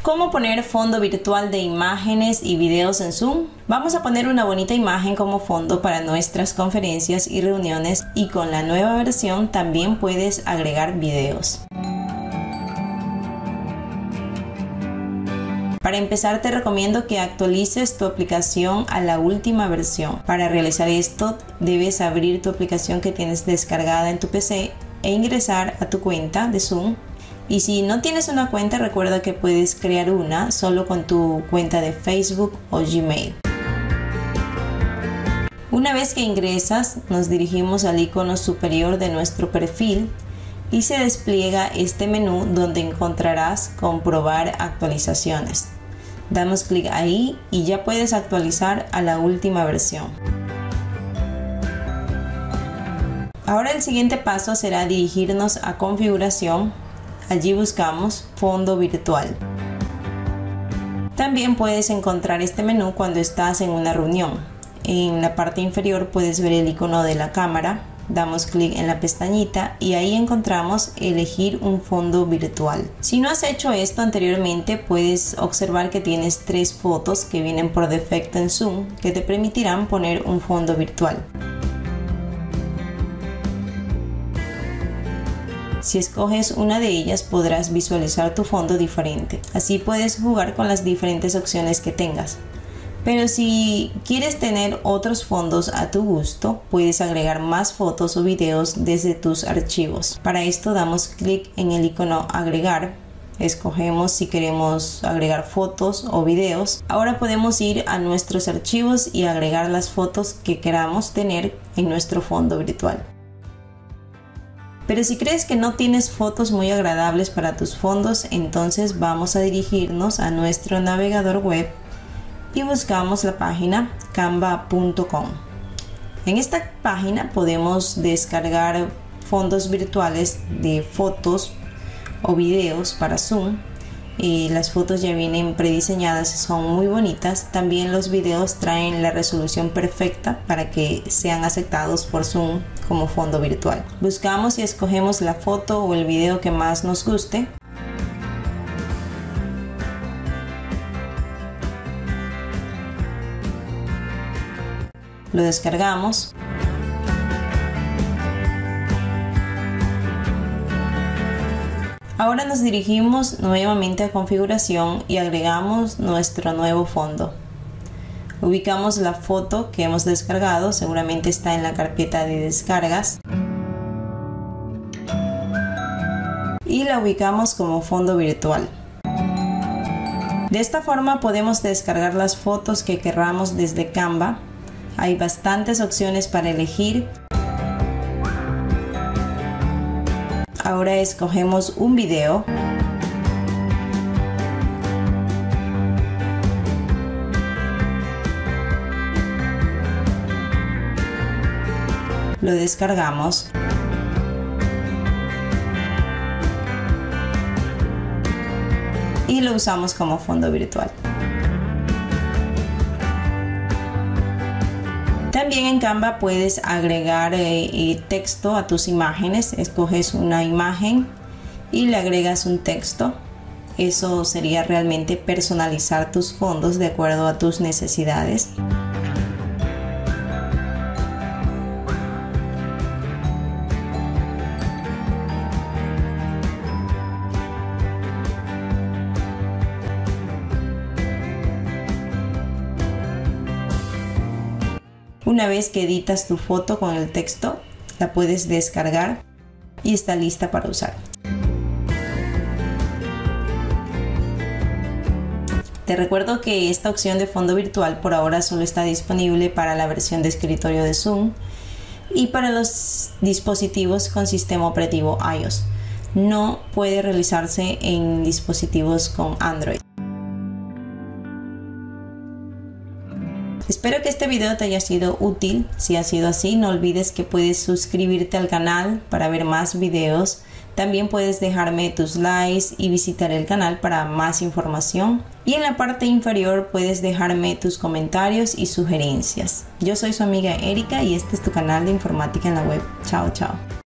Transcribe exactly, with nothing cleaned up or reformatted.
¿Cómo poner fondo virtual de imágenes y videos en Zoom? Vamos a poner una bonita imagen como fondo para nuestras conferencias y reuniones, y con la nueva versión también puedes agregar videos. Para empezar, te recomiendo que actualices tu aplicación a la última versión. Para realizar esto, debes abrir tu aplicación que tienes descargada en tu P C e ingresar a tu cuenta de Zoom. Y si no tienes una cuenta, recuerda que puedes crear una solo con tu cuenta de Facebook o Gmail. Una vez que ingresas, nos dirigimos al icono superior de nuestro perfil y se despliega este menú donde encontrarás comprobar actualizaciones. Damos clic ahí y ya puedes actualizar a la última versión. Ahora el siguiente paso será dirigirnos a configuración. Allí buscamos fondo virtual. También puedes encontrar este menú cuando estás en una reunión. En la parte inferior puedes ver el icono de la cámara. Damos clic en la pestañita y ahí encontramos elegir un fondo virtual. Si no has hecho esto anteriormente, puedes observar que tienes tres fotos que vienen por defecto en Zoom que te permitirán poner un fondo virtual. Si escoges una de ellas, podrás visualizar tu fondo diferente. Así puedes jugar con las diferentes opciones que tengas. Pero si quieres tener otros fondos a tu gusto, puedes agregar más fotos o videos desde tus archivos. Para esto damos clic en el icono agregar. Escogemos si queremos agregar fotos o videos. Ahora podemos ir a nuestros archivos y agregar las fotos que queramos tener en nuestro fondo virtual. Pero si crees que no tienes fotos muy agradables para tus fondos, entonces vamos a dirigirnos a nuestro navegador web y buscamos la página canva punto com. En esta página podemos descargar fondos virtuales de fotos o videos para Zoom. Y las fotos ya vienen prediseñadas y son muy bonitas. También los videos traen la resolución perfecta para que sean aceptados por Zoom como fondo virtual. Buscamos y escogemos la foto o el video que más nos guste. Lo descargamos. Ahora nos dirigimos nuevamente a configuración y agregamos nuestro nuevo fondo. Ubicamos la foto que hemos descargado, seguramente está en la carpeta de descargas. Y la ubicamos como fondo virtual. De esta forma podemos descargar las fotos que querramos desde Canva. Hay bastantes opciones para elegir. Ahora escogemos un video. Lo descargamos. Y lo usamos como fondo virtual. También en Canva puedes agregar eh, eh, texto a tus imágenes. Escoges una imagen y le agregas un texto. Eso sería realmente personalizar tus fondos de acuerdo a tus necesidades. Una vez que editas tu foto con el texto, la puedes descargar y está lista para usar. Te recuerdo que esta opción de fondo virtual por ahora solo está disponible para la versión de escritorio de Zoom y para los dispositivos con sistema operativo iOS. No puede realizarse en dispositivos con Android. Espero que este video te haya sido útil. Si ha sido así, no olvides que puedes suscribirte al canal para ver más videos. También puedes dejarme tus likes y visitar el canal para más información. Y en la parte inferior puedes dejarme tus comentarios y sugerencias. Yo soy su amiga Erika y este es tu canal de informática en la web. Chao, chao.